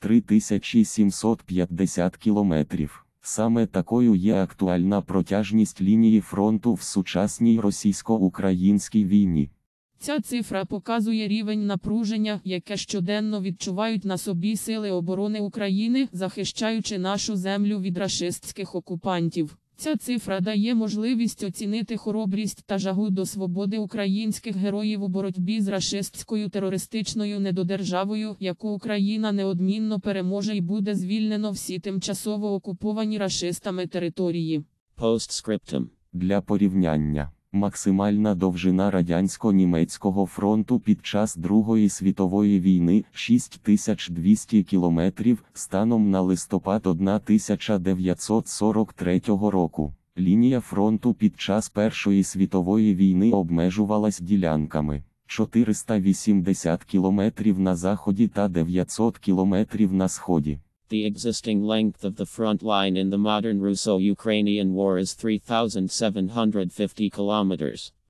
3750 кілометрів. Саме такою є актуальна протяжність лінії фронту в сучасній російсько-українській війні. Ця цифра показує рівень напруження, яке щоденно відчувають на собі сили оборони України, захищаючи нашу землю від рашистських окупантів. Ця цифра дає можливість оцінити хоробрість та жагу до свободи українських героїв у боротьбі з рашистською терористичною недодержавою, яку Україна неодмінно переможе і буде звільнено всі тимчасово окуповані рашистами території. Постскриптум. Для порівняння. Максимальна довжина радянсько-німецького фронту під час Другої світової війни – 6200 кілометрів, станом на листопад 1943 року. Лінія фронту під час Першої світової війни обмежувалась ділянками 480 кілометрів на заході та 900 кілометрів на сході. The existing length of the front line in the modern Russo-Ukrainian War is 3,750 kilometers.